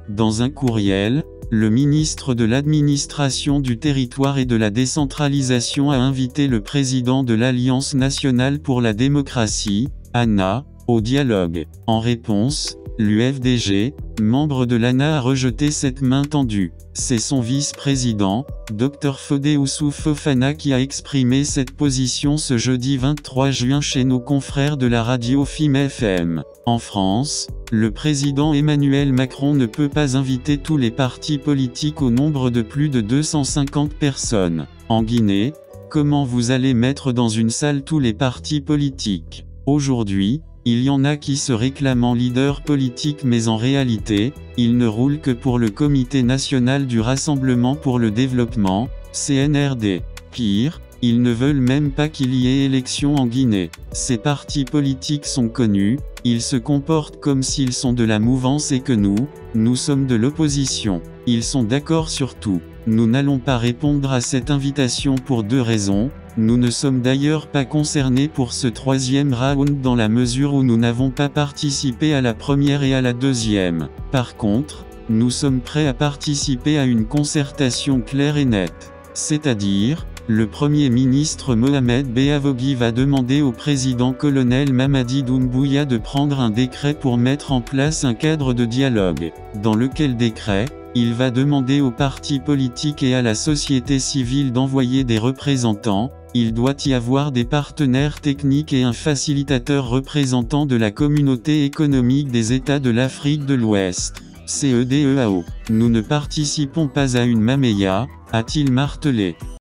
Dans un courriel, le ministre de l'Administration du Territoire et de la Décentralisation a invité le président de l'Alliance nationale pour la démocratie, ANA, au dialogue. En réponse, l'UFDG, membre de l'ANA, a rejeté cette main tendue. C'est son vice-président, Dr Fodé Oussouf Fofana, qui a exprimé cette position ce jeudi 23 juin chez nos confrères de la radio FIM FM. En France, le président Emmanuel Macron ne peut pas inviter tous les partis politiques au nombre de plus de 250 personnes. En Guinée, comment vous allez mettre dans une salle tous les partis politiques? Aujourd'hui, il y en a qui se réclament leader politique, mais en réalité, ils ne roulent que pour le Comité national du Rassemblement pour le développement, CNRD. Pire, ils ne veulent même pas qu'il y ait élection en Guinée. Ces partis politiques sont connus, ils se comportent comme s'ils sont de la mouvance et que nous sommes de l'opposition. Ils sont d'accord sur tout. Nous n'allons pas répondre à cette invitation pour deux raisons. Nous ne sommes d'ailleurs pas concernés pour ce troisième round dans la mesure où nous n'avons pas participé à la première et à la deuxième. Par contre, nous sommes prêts à participer à une concertation claire et nette. C'est-à-dire, le Premier ministre Mohamed Beavogui va demander au président-colonel Mamadi Doumbouya de prendre un décret pour mettre en place un cadre de dialogue. Dans lequel décret, il va demander aux partis politiques et à la société civile d'envoyer des représentants. Il doit y avoir des partenaires techniques et un facilitateur représentant de la Communauté économique des États de l'Afrique de l'Ouest, CEDEAO. Nous ne participons pas à une maméya, a-t-il martelé.